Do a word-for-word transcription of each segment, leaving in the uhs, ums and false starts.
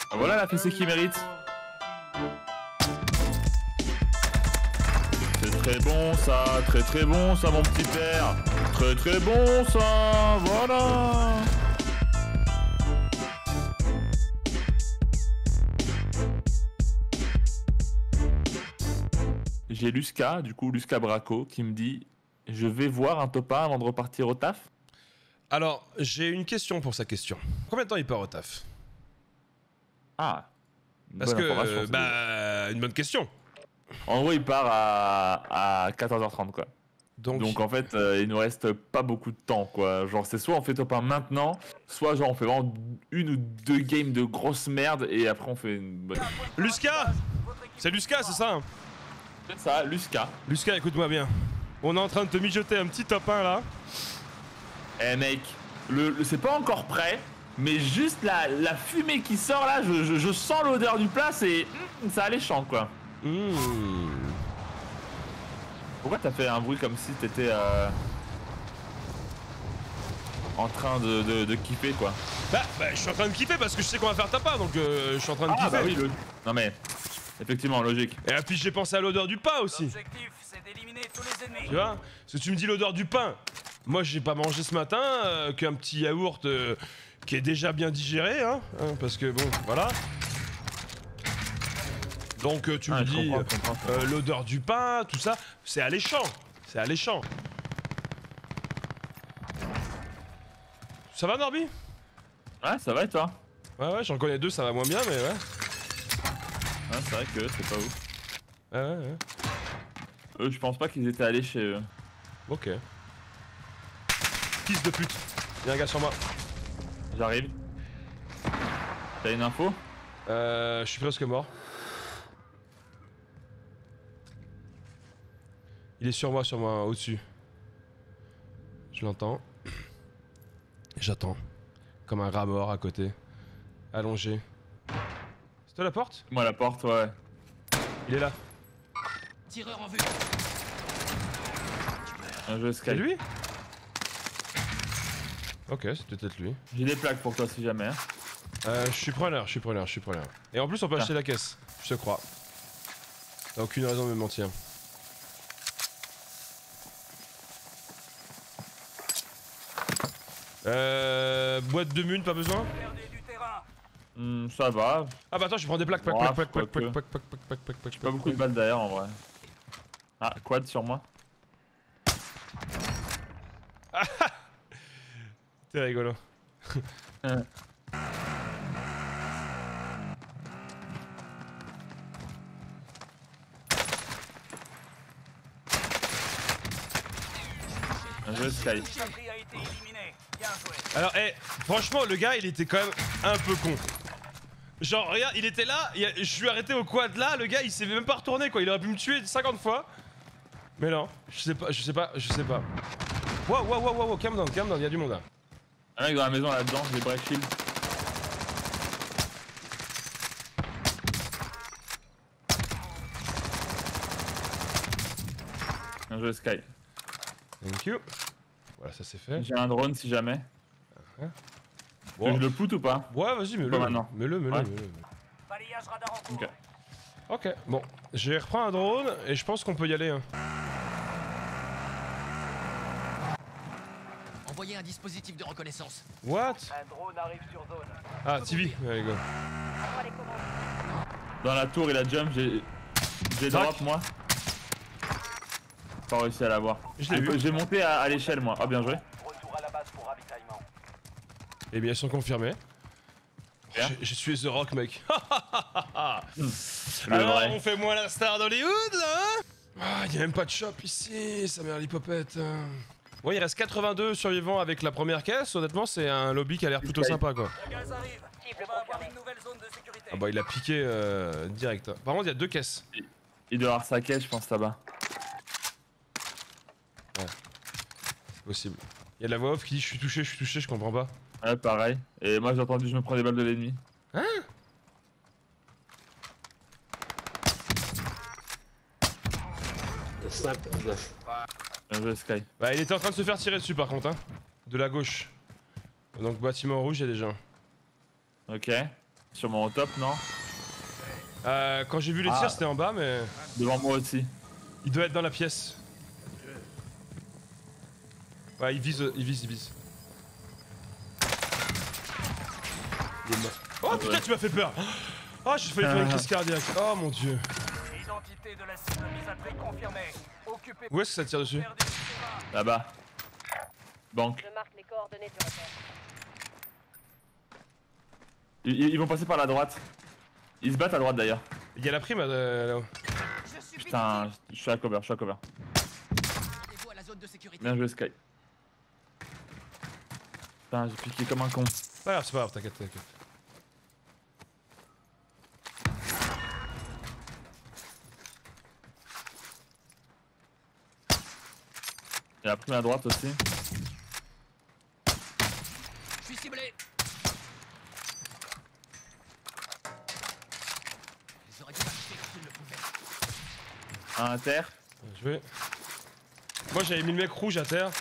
Voilà la fessée qui mérite. C'est très bon ça, très très bon ça mon petit père. Très très bon ça, voilà. J'ai Luska, du coup Luska Braco, qui me dit « Je vais voir un top un avant de repartir au taf ». Alors, j'ai une question pour sa question. Combien de temps il part au taf? Ah, Parce que, bah, une bonne question. En gros, il part à, à quatorze heures trente, quoi. Donc, Donc en fait, euh, il nous reste pas beaucoup de temps, quoi. Genre, c'est soit on fait top un maintenant, soit genre on fait vraiment une ou deux games de grosse merde et après on fait une bonne... Luska! C'est Luska, c'est ça hein? C'est ça, Luska. Luska, écoute-moi bien. On est en train de te mijoter un petit top un là. Eh mec, le, le- c'est pas encore prêt, mais juste la, la fumée qui sort là, je, je, je sens l'odeur du plat, c'est... mm, ça alléchant, quoi. Mmh. Pourquoi t'as fait un bruit comme si t'étais euh, en train de, de, de kiffer, quoi? Bah, bah, je suis en train de kiffer parce que je sais qu'on va faire top un, donc euh, je suis en train de Ah kiffer. bah oui, le... Non mais, effectivement, logique. Et puis j'ai pensé à l'odeur du pain aussi. L'objectif, c'est d'éliminer tous les ennemis. Tu vois? Parce que tu me dis l'odeur du pain. Moi, j'ai pas mangé ce matin euh, qu'un petit yaourt euh, qui est déjà bien digéré, hein, hein, parce que bon, voilà. Donc euh, tu Ah, me je dis comprends, je comprends, je comprends. euh, l'odeur du pain, tout ça, c'est alléchant. C'est alléchant. Ça va, Norby? Ouais, ça va et toi? Ouais, ouais, j'en connais deux, ça va moins bien, mais ouais. Ouais, c'est vrai que c'est pas ouf. Ouais, ouais, ouais. Eux, je pense pas qu'ils étaient allés chez eux. Ok. Fils de pute. Y'a un gars sur moi. J'arrive. T'as une info? Euh, je suis presque mort. Il est sur moi, sur moi, au-dessus. Je l'entends. J'attends. Comme un rat mort à côté. Allongé. C'est toi la porte? Moi la porte, ouais. Il est là. Tireur en vue. Un jeu C'est Sky. lui? Ok, c'est peut-être lui. J'ai des plaques pour toi si jamais. Hein. Euh, je suis preneur, je suis preneur, je suis preneur. Et en plus, on peut Ah. acheter la caisse. Je te crois. T'as aucune raison de me mentir. Euh... Boîte de mun, pas besoin? Perdez du terrain. Hmm, ça va. Ah bah attends, je prends des plaques, plaques, Oh, plaques, plaques, quoi plaques, que. plaques, plaques, plaques, plaques, plaques, plaques, J'ai pas beaucoup de balles d'ailleurs en vrai. Ah, quad sur moi. T'es rigolo. Euh. Un jeu Sky. Chakri a été éliminé. Bien joué. Alors, eh, franchement, le gars, il était quand même un peu con. Genre, regarde, il était là, il a- je suis arrêté au quad là, le gars, il s'est même pas retourné, quoi. Il aurait pu me tuer cinquante fois. Mais non, je sais pas, je sais pas, je sais pas. Wow, wow, wow, wow, calm down, calm down, il y a du monde là. Un mec dans la maison là-dedans, j'ai break shield. Un jeu Sky. Thank you. Voilà, ça c'est fait. J'ai un drone si jamais. Tu veux Wow. que je le put ou pas? Ouais, vas-y, mets-le. Pas maintenant. Mets-le, mets-le, Ouais. mets-le. Balayage radar en cours. Ok. Ok, bon. J'ai repris un drone et je pense qu'on peut y aller. Hein. Envoyez un dispositif de reconnaissance. What? Un drone arrive sur zone. Ah, T V, allez go. Dans la tour, il a jump, j'ai. J'ai Tac. drop moi. Pas réussi à l'avoir. Je l'ai vu. J'ai monté à, à l'échelle moi. Ah, bien joué. Retour à la base pour ravitaillement. Eh bien, ils sont confirmés. Bien. J'ai- Je suis The Rock, mec. Le Alors, vrai. on fait moins la star d'Hollywood, là hein? Ah, y a même pas de shop ici, ça mère l'hypopète. Bon, il reste quatre-vingt-deux survivants avec la première caisse. Honnêtement, c'est un lobby qui a l'air plutôt sympa, quoi. Le gaz arrive. On va avoir une nouvelle zone de sécurité. Ah bah, il a piqué euh, direct. Par contre, il y a deux caisses. Il doit avoir sa caisse, je pense, là-bas. C'est possible. Il y a de la voix off qui dit je suis touché, je suis touché, je comprends pas. Ouais, pareil. Et moi, j'ai entendu, je me prends des balles de l'ennemi. Hein? Bien joué, Sky. Bah, il était en train de se faire tirer dessus, par contre, hein. De la gauche. Donc, bâtiment rouge, il y a des gens. Ok. Sûrement au top, non? Euh, quand j'ai vu les Ah. tirs, c'était en bas, mais Devant moi aussi. il doit être dans la pièce. Ouais, il vise, il vise, il vise. Il est mort. Oh putain, ouais. tu m'as fait peur. Oh, j'ai failli faire une crise cardiaque. Oh mon dieu. Identité de la cible mise à prix confirmée. Occupez. Où est-ce que ça tire dessus? Perdez du terrain. Là-bas. Banque. Je marque les coordonnées du repère. Ils, ils vont passer par la droite. Ils se battent à droite d'ailleurs. Il y a la prime euh, là-haut. Je suis Putain, je suis à cover, je suis à cover. Rendez-vous à la zone de sécurité. Bien joué Sky. Putain, j'ai piqué comme un con. Pas grave, c'est pas grave, t'inquiète, t'inquiète. Il y a la prime à droite aussi. Je suis ciblé. Ils auraient dû m'acheter s'ils le pouvaient. Un à terre. Je vais. Moi j'avais mis le mec rouge à terre.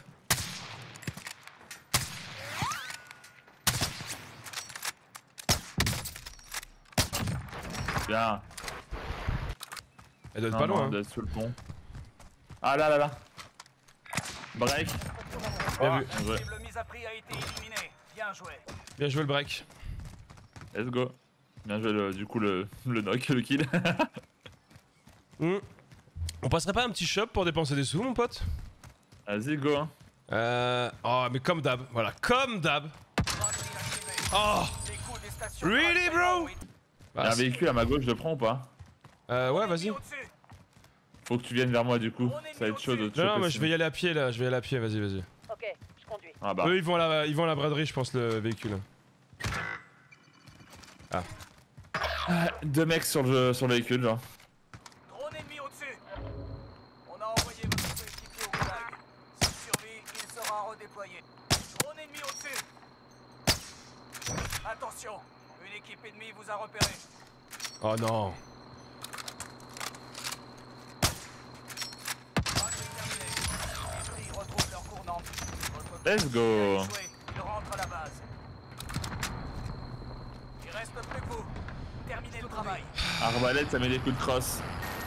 Bien. Elle doit être Non, pas non, loin. elle Hein. doit être sous le pont. Ah là là là. Break. Bien vu. Bien joué. La cible mise à prix a été éliminée. Bien joué. Bien joué le break. Let's go. Bien joué le, du coup le, le knock, le kill. Hmm. On passerait pas un petit shop pour dépenser des sous, mon pote? Vas-y go. Hein. Euh. Oh, mais comme d'hab. Voilà, comme d'hab. Oh! Les coûts des stations Really, bro? Il y a Bah, un c'est- véhicule à ma gauche, je le prends ou pas? euh, ouais, vas-y. Au-dessus. Faut que tu viennes vers moi du coup. Ça va être chaud de te Non, non, choper, mais je vais y sinon. aller à pied là, je vais y aller à pied, vas-y, vas-y. Ok, je conduis. Ah bah. Eux, ils vont à la, ils vont à la braderie, je pense, le véhicule. Deux mecs sur le, sur le véhicule genre. Drone ennemi au-dessus. On a envoyé votre coéquipier au goulag. S'il survit, il sera redéployé. Drone ennemi au-dessus. Attention, une équipe ennemie vous a repéré. Oh non. Trajet terminé. Les prix retrouvent leur cours normal. Votre Let's coéquipier go. a échoué. Il rentre à la base. Il reste plus que vous. Terminez le travail. Arbalète, ça met des coups de crosse.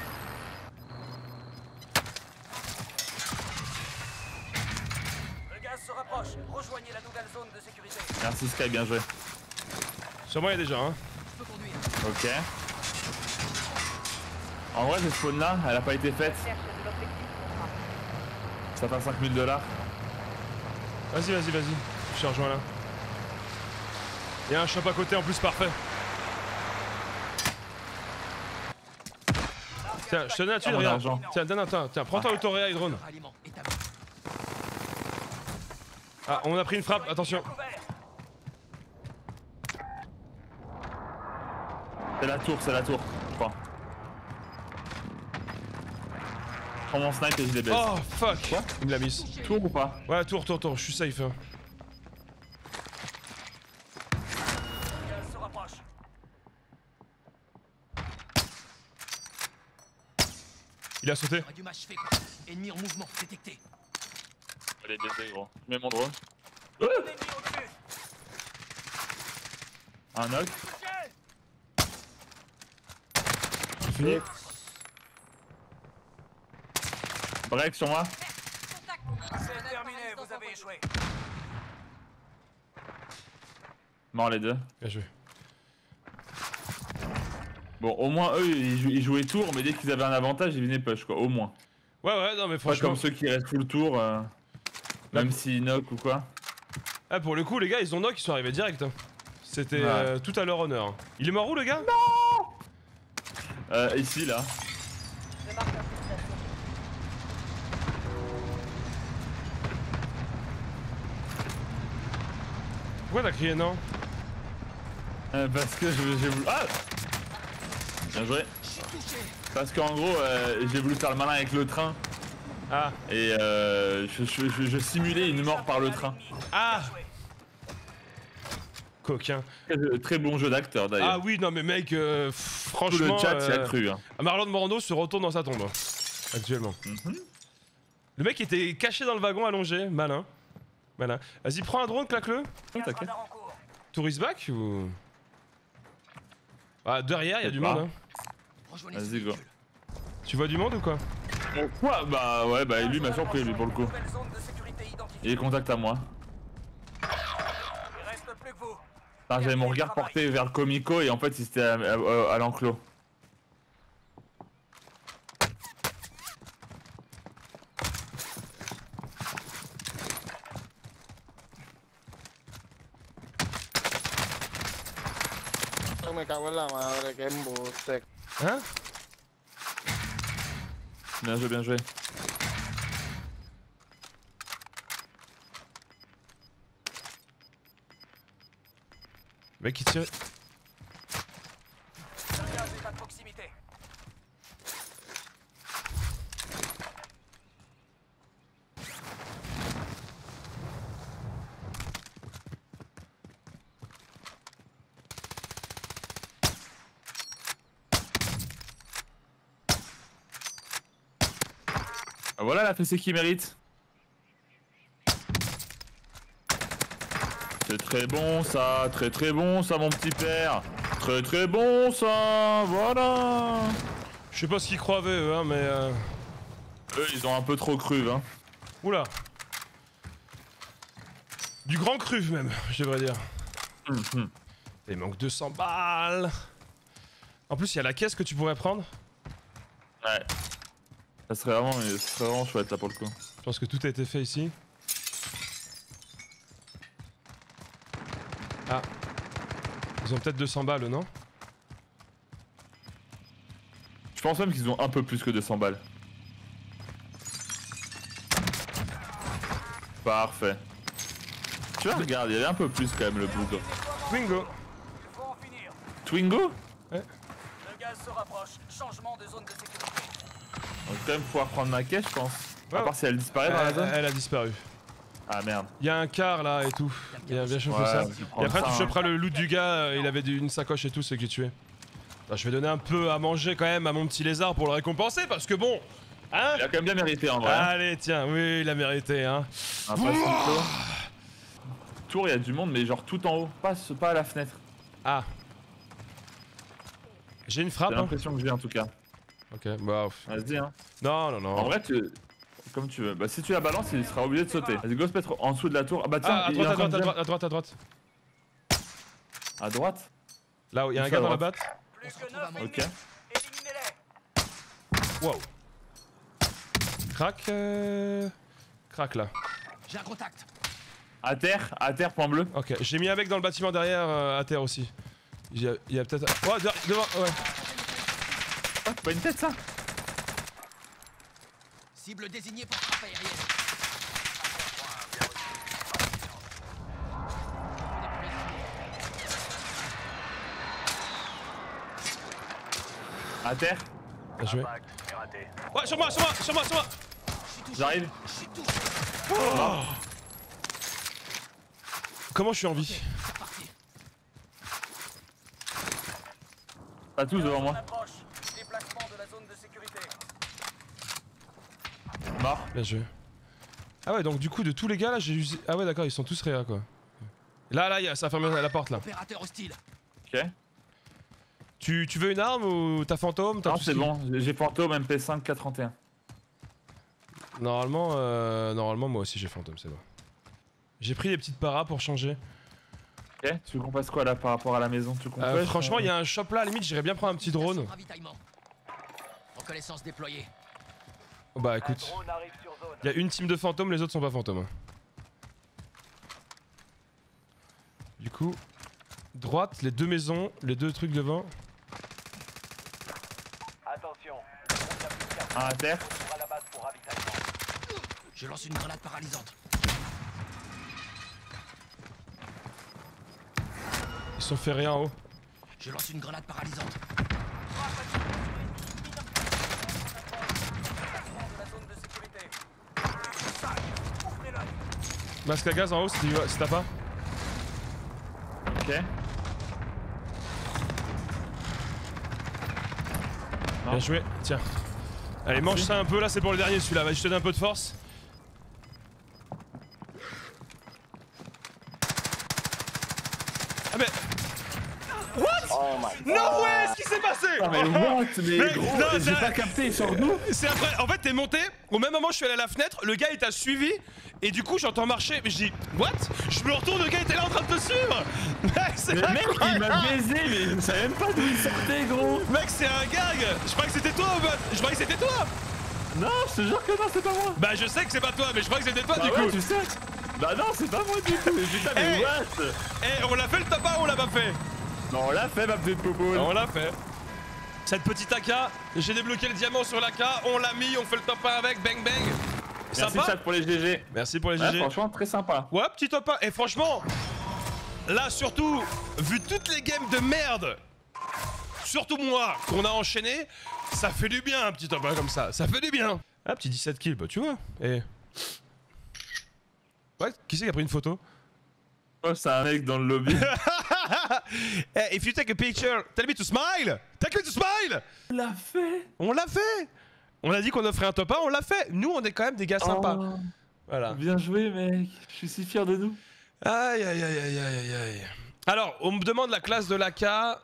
Le gaz se rapproche. Rejoignez la nouvelle zone de sécurité. Merci Sky, bien joué. Sur moi, il y a déjà, hein. Je peux conduire. Ok. En vrai, cette spawn là, elle a pas été faite. Cherche de l'objectif contrat. Ça fait cinq mille dollars. Vas-y, vas-y, vas-y. Je te rejoins là. Il y a un shop à côté en plus, parfait. Tiens, je te donne la thune, mon regarde. argent. Tiens, donne un temps. Tiens, prends ton autoréa et drone. Ralliement établi. Ah, on a pris une frappe, attention. Couvert. C'est la tour, c'est la tour, je crois. Je prends mon snipe et je les baisse. Oh fuck. Quoi? Il me l'a mise. Tour ou pas? Ouais, tour, tour, tour, je suis safe. Hein. Le gaz se rapproche. Il a sauté. J'aurais dû m'achever. Ennemi en mouvement détecté. Allez, baisser gros. Je mets mon drone. Drone ennemi au-dessus. Un knock. C'est fini. Break sur moi. C'est terminé, vous avez échoué. Mort les deux. Bien joué. Bon, au moins eux ils, jou- ils jouaient tour, mais dès qu'ils avaient un avantage, ils venaient push quoi, au moins. Ouais, ouais, non, mais Pas franchement. comme ceux qui restent full tour, euh, même s'ils knock ou quoi. Ah, pour le coup, les gars, ils ont knock, ils sont arrivés direct. Hein. C'était Ouais. euh, tout à leur honneur. Il est mort où, le gars? Euh, ici là. Je marque l'infiltration. Pourquoi t'as crié non? Euh, parce que je- j'ai voulu. Ah! Bien joué. Parce qu'en gros, euh, j'ai voulu faire le malin avec le train Ah, et euh, je, je- je- je simulais une mort par le train. ah, coquin. Très, très bon jeu d'acteur Ah d'ailleurs. oui, non, mais mec, euh, pff, Tout franchement. le chat y a euh, cru. Hein. Marlon Brando se retourne dans sa tombe. hein, Actuellement. Mhm. Le mec était caché dans le wagon allongé, malin. Malin. Vas-y, prends un drone, claque-le. Oh, t'inquiète. Radar en cours. Tourist back ou. Ah, derrière, il y a Je du sais pas. monde. Hein. Rejoignez ce Vas-y, go. véhicule. Tu vois du monde ou quoi? Bon, quoi? Bah ouais, bah lui m'a surpris lui pour le coup. Nouvelle zone de sécurité identifiée. Il est contact à moi. Il reste plus que vous. Putain, j'avais mon regard porté vers le comico et en fait il était à, à- à l'enclos. Me cago en la madre, qué embuste. Hein? Bien joué, bien joué. Le mec qui tire. Le gaz est à proximité. Ah, voilà la fessée qui mérite. C'est très bon ça, très très bon ça mon petit père. Très très bon ça, voilà. Je sais pas ce qu'ils croient eux, hein, mais. Euh... Eux ils ont un peu trop cru hein. Oula. Du grand cru même, je devrais dire. Hum, hum. Il manque deux cents balles. En plus, il y a la caisse que tu pourrais prendre. Ouais. Ça serait vraiment, ça serait vraiment chouette là pour le coup. Je pense que tout a été fait ici. Ah. Ils ont peut-être deux cents balles, non? Je pense même qu'ils ont un peu plus que deux cents balles. Parfait. Tu vois, regarde, il y avait un peu plus quand même le bout. Twingo. Il faut en finir. Twingo? Le gaz se rapproche. Changement de zone de sécurité. On va quand même pouvoir prendre ma caisse, je pense. Ouais. À part si elle disparaît dans la Elle, zone. elle a disparu. Ah merde. Il y a un car là et tout. Il y a bien chauffé Ouais, ça. je vais Et prendre après, ça, tu hein. choperas le loot du gars. euh, Il avait du- une sacoche et tout, c'est que j'ai tué. Attends, je vais donner un peu à manger quand même à mon petit lézard pour le récompenser parce que bon. Hein? Il a quand même bien mérité en vrai. Allez, tiens, oui, il a mérité, hein. Un pas si tôt. Tour, il y a du monde, mais genre tout en haut, pas, pas à la fenêtre. Ah. J'ai une frappe. C'est Hein. l'impression que j'ai en tout cas. Ok, bah. pff. Vas-y, hein. Non, non, En non. vrai, tu. Comme tu veux. Bah, si tu la balances, il sera obligé de sauter. Vas-y, go se mettre en dessous de la tour. Ah, bah tiens, Ah, à il est droite, en à train droite, de à droite, à droite, à droite. À droite. Là où il y a un Où gars ça, dans à la droite batte. Plus se que retrouve à neuf Ok. ennemis. Éliminez-les. Wow. Crac. Euh... Crac là. J'ai un contact. À terre, à terre, point bleu. Ok, j'ai mis un mec dans le bâtiment derrière euh, à terre aussi. Il y a, il y a peut-être. Oh, de- devant, ouais. Ah, c'est pas une tête ça. Cible désignée pour frappe aérienne. À terre. Bien joué. Ouais, sur moi, sur moi, sur moi, sur moi. Je suis touché. J'arrive. Je suis touché. Comment je suis en vie? C'est parti. Pas tous devant On moi. approche. Déplacement de la zone de sécurité. Mort. Bien joué. Ah ouais, donc du coup, de tous les gars là, j'ai usé. Ah ouais, d'accord, ils sont tous réa quoi. Là, là, y a- ça a fermé la porte là. Opérateur hostile. Ok. Tu, tu veux une arme ou t'as fantôme? T'as Non, tout c'est ce qui- bon. J'ai fantôme M P cinq quatre trente et un. Normalement, euh, normalement, moi aussi j'ai fantôme, c'est bon. J'ai pris les petites paras pour changer. Ok. Tu veux qu'on passe quoi là par rapport à la maison? Tu Euh, comprends? franchement, il y a un shop là, à la limite, j'irais bien prendre un petit drone. Ravitaillement. Reconnaissance déployée. Oh, bah Un écoute, drone arrive sur zone. il y a une team de fantômes, les autres sont pas fantômes. hein. Du coup, droite, les deux maisons, les deux trucs devant. Attention. On vient plus de quatre. Un à terre. Retour à la base pour ravitaillement. Je lance une grenade paralysante. Ils se sont fait rien en haut. Je lance une grenade paralysante. Déplacement de la zone de sécurité. cinq. Ouvrez l'œil. Masque à gaz en haut si, si t'as pas. Ok. Bien joué, tiens. Allez, mange ça un peu là, c'est pour le dernier celui-là. Vas-y, je te donne un peu de force. Ah mais. Oh my No way, ce qui s'est passé? Ah mais what? Mais, Mais- gros, non, j'ai c'est- pas capté, il sort d'où? C'est après, en fait t'es monté, au même moment je suis allé à la fenêtre, le gars il t'a suivi, et du coup j'entends marcher, mais je dis what? Je me retourne, le gars était là en train de te suivre. Mec c'est Le mec il m'a incroyable. baisé, mais je savais même pas d'où il sortait, gros. Mec c'est un gag. Je croyais que c'était toi, Obot. Je croyais que c'était toi. Non, je te jure que non, c'est pas moi. Bah je sais que c'est pas toi, mais je croyais que c'était toi Bah du ouais, coup. tu sais. Bah non, c'est pas moi du tout. Mais putain, mais Hey. what? Eh on l'a fait le top un ou on l'a pas fait? Non, on l'a fait, ma petite popo. On l'a fait. Cette petite A K, j'ai débloqué le diamant sur l'A K, on l'a mis, on fait le top un avec, bang bang. Merci Sympa. chat pour les G G. Merci pour les Ouais, G G. franchement, très sympa. Ouais, petit top un. Et franchement, là surtout, vu toutes les games de merde, surtout moi, qu'on a enchaîné, ça fait du bien un petit top un comme ça. Ça fait du bien. Ah, petit dix-sept kills, bah tu vois. Et. Ouais, qui c'est qui a pris une photo? Oh, c'est un mec dans le lobby. Hey, if you take a picture, tell me to smile! Tell me to smile! On l'a fait. On l'a fait! On a dit qu'on offrait un top un, on l'a fait! Nous, on est quand même des gars sympas. Oh, Voilà. bien joué, mec. Je suis si fier de nous. Aïe aïe aïe aïe aïe aïe aïe. Alors, on me demande la classe de l'A K. Alors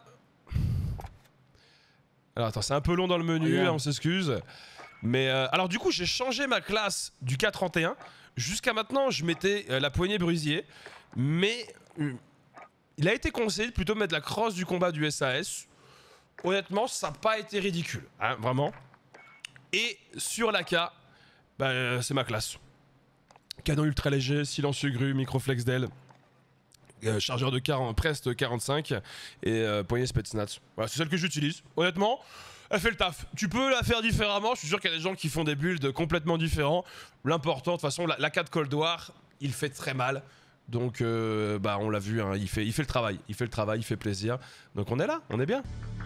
attends, c'est un peu long dans le menu, Regarde. là, on s'excuse. Mais euh, alors du coup, j'ai changé ma classe du K trente et un. Jusqu'à maintenant, je mettais euh, la poignée brusier. Mais euh, il a été conseillé de plutôt mettre la crosse du combat du S A S. Honnêtement, ça n'a pas été ridicule, hein, vraiment. Et sur l'A K, bah, euh, c'est ma classe. Canon ultra léger, silencieux grue, microflex d'aile, euh, chargeur de quarante, Prest quarante-cinq et euh, poignée Spetsnaz. Voilà, c'est celle que j'utilise. Honnêtement, elle fait le taf. Tu peux la faire différemment. Je suis sûr qu'il y a des gens qui font des builds complètement différents. L'important, de toute façon, l'A K de Cold War, il fait très mal. Donc, euh, bah, on l'a vu, hein, il, fait, il fait le travail. Il fait le travail, il fait plaisir. Donc, on est là, on est bien.